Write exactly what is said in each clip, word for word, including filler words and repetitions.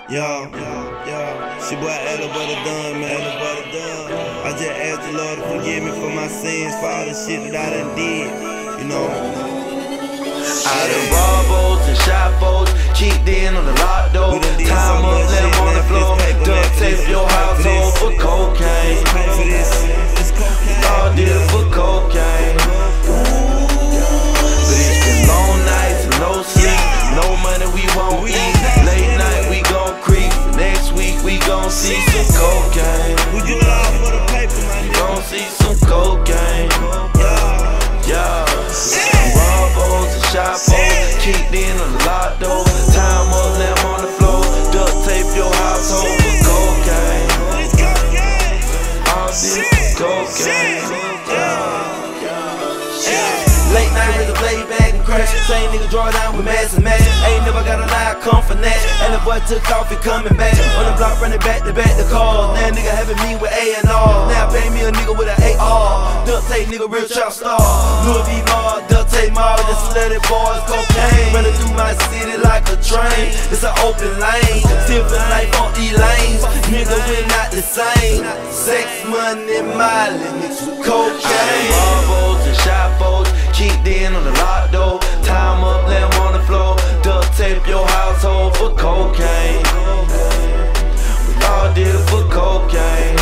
Yo, yo, she boy Ella but it done, man. Ella but it done. I just asked the Lord to forgive me for my sins, for all the shit that I done did, you know. I done robbed boats and shot folks, cheeked in on the lock door. Time so up, let them on the floor. Duct tape your household for cocaine. For this, it's cocaine. All did it for cocaine. But it's been long nights and no sleep, no money we won't eat. Late night we gon' creep. Next week we gon' see some cocaine. We do it all for the paper, my nigga. Gon' see some cocaine. Yeah, Yeah. Robbos and shot folks, cheeked in on the lock door. Time up, let them on the floor. Duct tape your household for cocaine. it's cocaine. All this cocaine. Late night with a blade bag and crash. Same nigga draw down with mass and match. Ain't never got a lie, come for that. And the boy took off and coming back. On the block running back to back the calls. Now nigga having me with A and R. Now pay me a nigga with an A R. Duct tape nigga real trap star. Louis V Mall, duct tape mall. The slutty boys cocaine. Running through my city like a train. It's an open lane. Still feel like on E lanes. Nigga we're not the same. Sex, money, mileage mixed with cocaine. Robbos and shot folks, cheeked in on the lock door. Time up, let them on the floor. Duct tape your household for cocaine. We all did it for cocaine.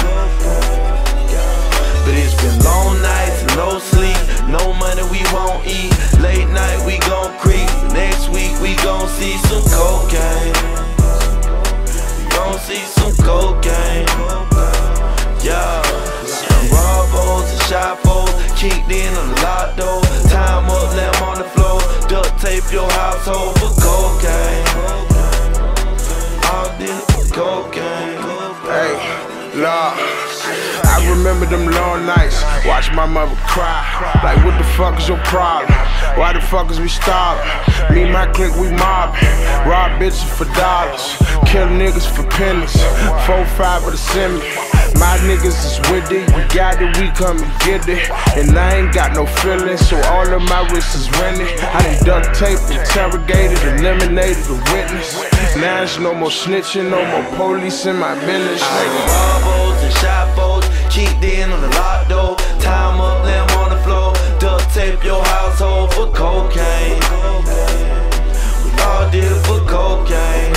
But it's been long nights and no sleep, no money we won't eat. Late night we gon' creep. Next week we gon' see some cocaine. We gon' see some cocaine. Yeah. Robbos and shot folks, cheeked in on the lock door. Time up, let them on the floor. Duct tape your household for cocaine. All this cocaine. Hey, Lord, I remember them long nights, watch my mother cry. Like, what the fuck is your problem? Why the fuck is we starving? Me and my clique, we mobbing. Rob bitches for dollars, kill niggas for pennies. Four, five with a semi. My niggas is with it, we got it, we come and get it. And I ain't got no feelings, so all of my wrists is rented. I done duct taped, interrogated, eliminated the witness. Now there's no more snitching, no more police in my business. Robbos and shot folks, cheeked in on the lock door. Time up, let them on the floor. Duct tape your household for cocaine. We all did it for cocaine.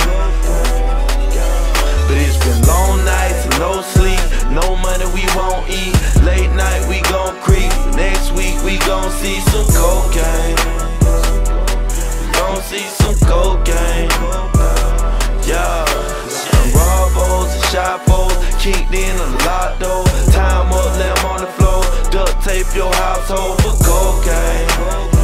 But it's been long nights and no sleep, no money we won't eat. Late night we gon' creep. Next week we gon' see some cocaine. We gon' see some cocaine. Yeah. Robbos and shot folks, cheeked in on the lock door. Time up, let them on the floor. Duct tape your household for cocaine.